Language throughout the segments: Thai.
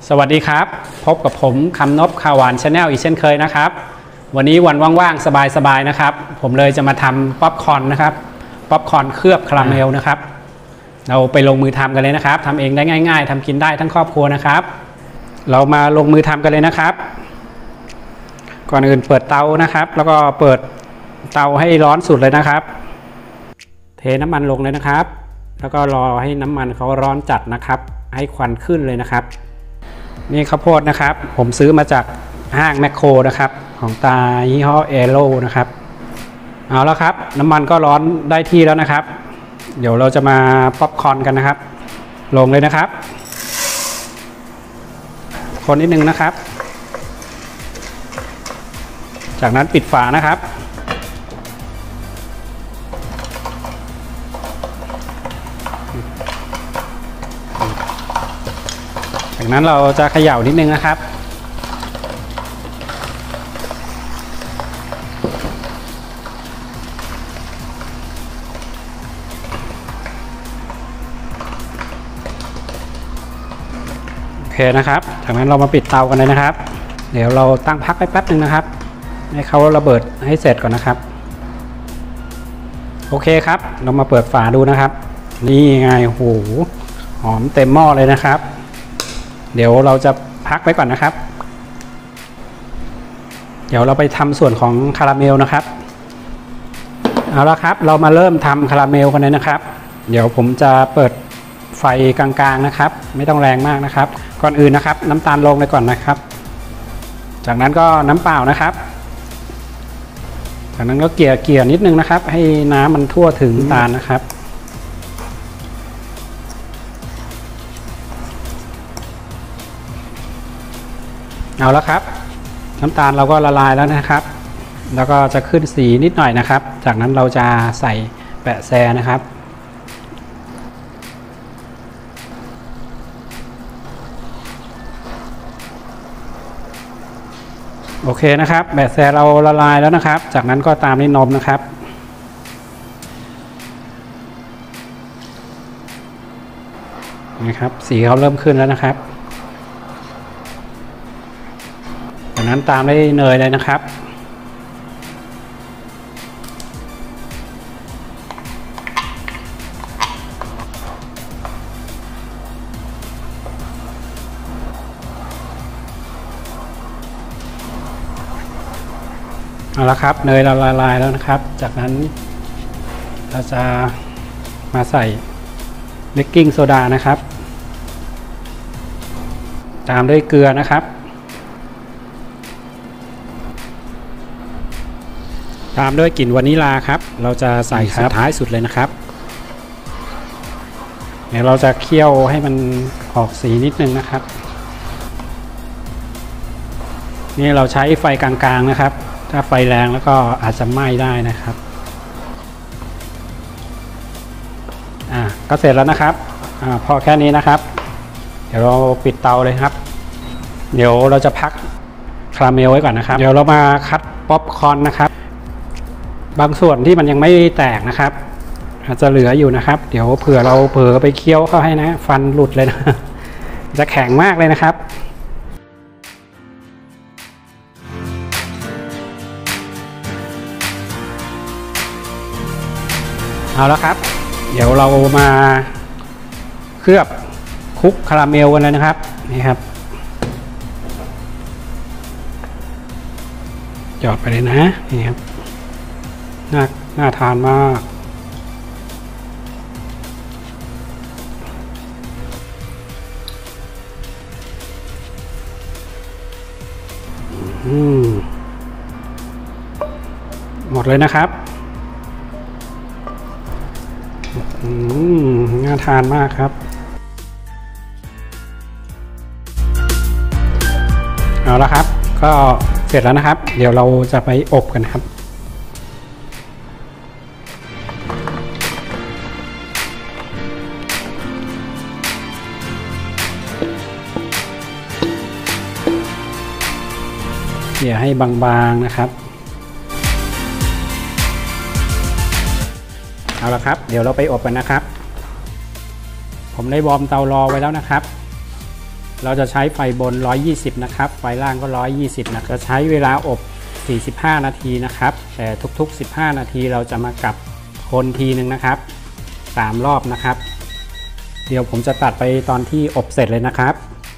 สวัสดีครับพบกับผมคำนพข่าวหวานชาแนลอีกเช่นเคยนะครับวันนี้วันว่างๆสบายๆนะครับผมเลยจะมาทำป๊อปคอร์นนะครับป๊อปคอร์นเคลือบคาราเมลนะครับเราไปลงมือทำกันเลยนะครับทำเองได้ง่ายๆทำกินได้ทั้งครอบครัวนะครับเรามาลงมือทำกันเลยนะครับก่อนอื่นเปิดเตานะครับแล้วก็เปิดเตาให้ร้อนสุดเลยนะครับเทน้ำมันลงเลยนะครับแล้วก็รอให้น้ำมันเขาร้อนจัดนะครับให้ควันขึ้นเลยนะครับนี่ข้าวโพดนะครับผมซื้อมาจากห้างแมคโครนะครับของตายี่ห้อเอโร่นะครับเอาแล้วครับน้ำมันก็ร้อนได้ที่แล้วนะครับเดี๋ยวเราจะมาป๊อปคอร์นกันนะครับลงเลยนะครับคนนิดนึงนะครับจากนั้นปิดฝานะครับจากนั้นเราจะเขย่านิดนึงนะครับโอเคนะครับจากนั้นเรามาปิดเตากันเลยนะครับเดี๋ยวเราตั้งพักไปแป๊บนึงนะครับให้เขาระเบิดให้เสร็จก่อนนะครับโอเคครับเรามาเปิดฝาดูนะครับนี่ไงโอ้โหหอมเต็มหม้อเลยนะครับเดี๋ยวเราจะพักไว้ก่อนนะครับเดี๋ยวเราไปทำส่วนของคาราเมลนะครับเอาละครับเรามาเริ่มทำคาราเมลกันเลยนะครับเดี๋ยวผมจะเปิดไฟกลางๆนะครับไม่ต้องแรงมากนะครับก่อนอื่นนะครับน้ำตาลลงเลยก่อนนะครับจากนั้นก็น้ำเปล่านะครับจากนั้นก็เกลี่ยนิดนึงนะครับให้น้ำมันทั่วถึงตาลนะครับเอาแล้วครับน้ำตาลเราก็ละลายแล้วนะครับแล้วก็จะขึ้นสีนิดหน่อยนะครับจากนั้นเราจะใส่แปะแซนะครับโอเคนะครับแปะแซเราละลายแล้วนะครับจากนั้นก็ตามด้วยนมนะครับนะครับสีเขาเริ่มขึ้นแล้วนะครับจากนั้นตามด้วยเนยเลยนะครับเอาละครับเนยละลายแล้วนะครับจากนั้นเราจะมาใส่เบกกิ้งโซดานะครับตามด้วยเกลือนะครับตามด้วยกลิ่นวานิลาครับเราจะใส่สุดท้ายสุดเลยนะครับเดี๋ยวเราจะเคี่ยวให้มันออกสีนิดนึงนะครับนี่เราใช้ไฟกลางๆนะครับถ้าไฟแรงแล้วก็อาจจะไหม้ได้นะครับก็เสร็จแล้วนะครับพอแค่นี้นะครับเดี๋ยวเราปิดเตาเลยครับเดี๋ยวเราจะพักคาราเมลไว้ก่อนนะครับเดี๋ยวเรามาคัดป๊อปคอร์นนะครับบางส่วนที่มันยังไม่แตกนะครับอาจจะเหลืออยู่นะครับเดี๋ยวเผื่อเราเผลอไปเคี้ยวเข้าให้นะฟันหลุดเลยนะจะแข็งมากเลยนะครับเอาแล้วครับเดี๋ยวเรามาเคลือบคลุกคาราเมลกันเลยนะครับนี่ครับหยอดไปเลยนะนี่ครับน่าทานมากหมดเลยนะครับน่าทานมากครับเอาละครับก็เสร็จแล้วนะครับเดี๋ยวเราจะไปอบกันครับเกี่ยให้บางๆนะครับ เอาละครับเดี๋ยวเราไปอบกันนะครับผมได้วอร์มเตารอไว้แล้วนะครับเราจะใช้ไฟบน120นะครับไฟล่างก็120นะจะใช้เวลาอบ45นาทีนะครับแต่ทุกๆ15นาทีเราจะมากลับคนทีนึงนะครับ3รอบนะครับเดี๋ยวผมจะตัดไปตอนที่อบเสร็จเลยนะครับ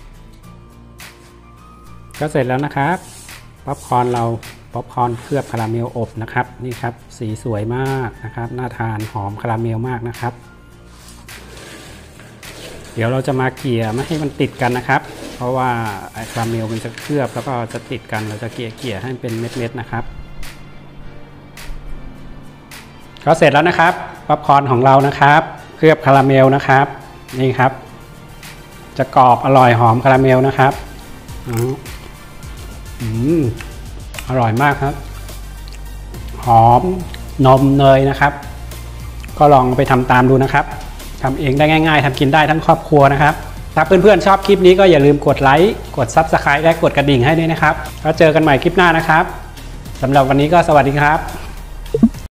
ก็เสร็จแล้วนะครับป๊อปคอร์นเราป๊อปคอร์นเคลือบคาราเมลอบนะครับนี่ครับสีสวยมากนะครับน่าทานหอมคาราเมลมากนะครับเดี๋ยวเราจะมาเกลี่ยไม่ให้มันติดกันนะครับเพราะว่าไอคาราเมลมันจะเคลือบแล้วก็จะติดกันเราจะเกลี่ยให้เป็นเม็ดๆนะครับก็เสร็จแล้วนะครับป๊อปคอร์นของเรานะครับเคลือบคาราเมลนะครับนี่ครับจะกรอบอร่อยหอมคาราเมลนะครับอร่อยมากครับหอมนมเนยนะครับก็ลองไปทำตามดูนะครับทำเองได้ง่ายๆทำกินได้ทั้งครอบครัวนะครับถ้าเพื่อนๆชอบคลิปนี้ก็อย่าลืมกดไลค์กด Subscribe และกดกระดิ่งให้ด้วยนะครับแล้วเจอกันใหม่คลิปหน้านะครับสำหรับวันนี้ก็สวัสดีครับ